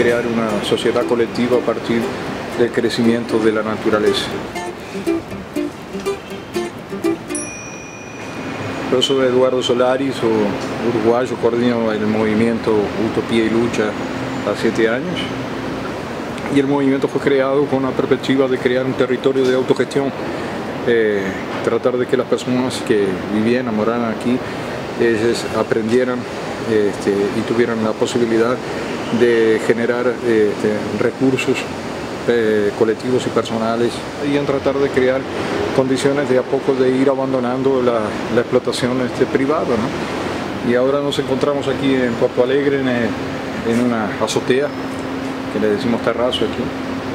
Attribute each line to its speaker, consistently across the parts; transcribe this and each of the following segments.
Speaker 1: crear una sociedad colectiva a partir del crecimiento de la naturaleza. Yo soy Eduardo Solaris, uruguayo, coordino el movimiento Utopía y Lucha hace 7 años. Y el movimiento fue creado con la perspectiva de crear un territorio de autogestión, tratar de que las personas que vivían, moraran aquí, ellos aprendieran y tuvieran la posibilidad de generar recursos colectivos y personales, y en tratar de crear condiciones de a poco de ir abandonando la explotación privada, ¿no? Y ahora nos encontramos aquí en Puerto Alegre en una azotea que le decimos terrazo aquí.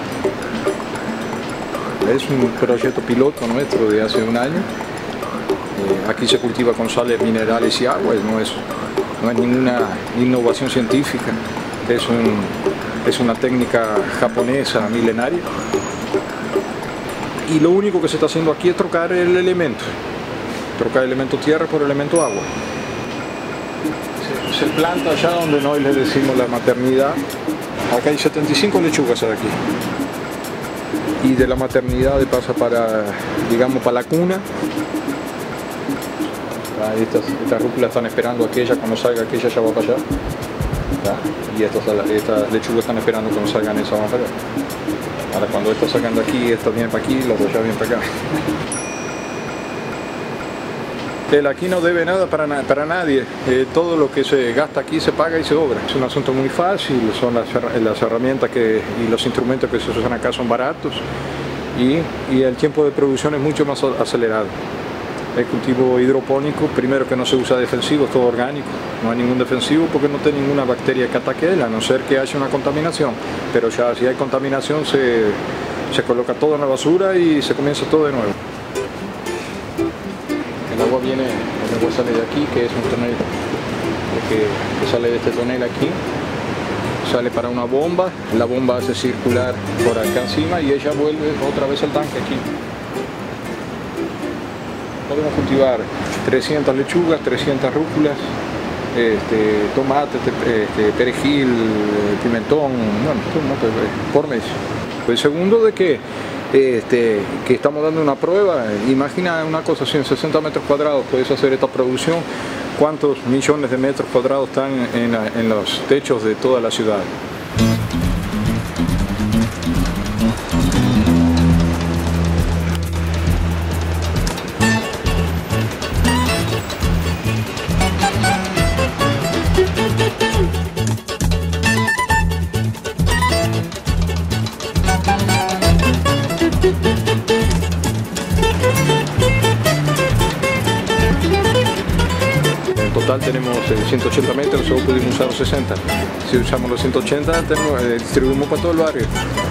Speaker 1: Es un proyecto piloto nuestro de hace 1 año. Aquí se cultiva con sales minerales y agua, no es ninguna innovación científica, es una técnica japonesa milenaria. Y lo único que se está haciendo aquí es trocar el elemento tierra por elemento agua. Se planta allá donde hoy le decimos la maternidad. Acá hay 75 lechugas aquí. Y de la maternidad pasa para, digamos, para la cuna. Estas rúculas están esperando aquella, cuando salga aquella ya va para allá. Y estas lechugas están esperando cuando salgan esas van para allá. Ahora cuando estas salgan de aquí, estas vienen para aquí, las de allá vienen para acá. Aquí no debe nada para nadie, todo lo que se gasta aquí se paga y se obra. Es un asunto muy fácil, son las herramientas y los instrumentos que se usan acá son baratos y el tiempo de producción es mucho más acelerado. El cultivo hidropónico, primero que no se usa defensivo, es todo orgánico, no hay ningún defensivo porque no tiene ninguna bacteria que ataque él, a no ser que haya una contaminación, pero ya si hay contaminación se coloca todo en la basura y se comienza todo de nuevo. El agua sale de aquí, que es un tonel que sale de este tonel aquí, sale para una bomba, la bomba hace circular por acá encima y ella vuelve otra vez al tanque aquí. Podemos cultivar 300 lechugas, 300 rúculas, tomate, perejil, pimentón, bueno, por mes. El segundo de que estamos dando una prueba, imagina una cosa así, en 60 metros cuadrados puedes hacer esta producción, ¿cuántos millones de metros cuadrados están en los techos de toda la ciudad? En total tenemos 180 metros, solo pudimos usar los 60. Si usamos los 180, distribuimos para todo el barrio.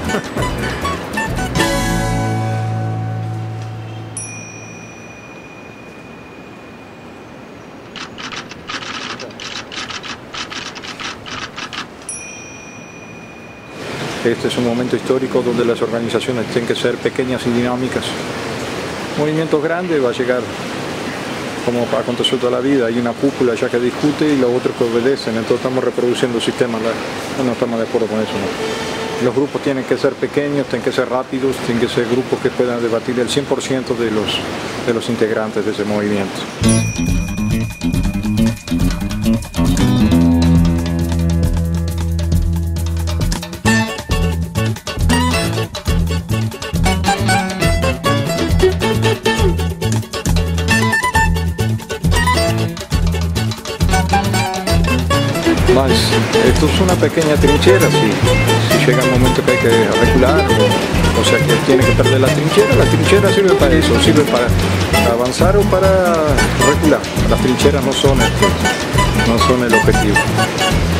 Speaker 1: Este es un momento histórico donde las organizaciones tienen que ser pequeñas y dinámicas. Movimientos grandes va a llegar, como para acontecer toda la vida, hay una cúpula ya que discute y los otros que obedecen, entonces estamos reproduciendo sistemas, no estamos de acuerdo con eso, ¿no? Los grupos tienen que ser pequeños, tienen que ser rápidos, tienen que ser grupos que puedan debatir el 100% de los integrantes de ese movimiento. Esto es una pequeña trinchera, si llega el momento que hay que recular o sea que tiene que perder la trinchera sirve para eso, sirve para avanzar o para recular. Las trincheras no son el objetivo.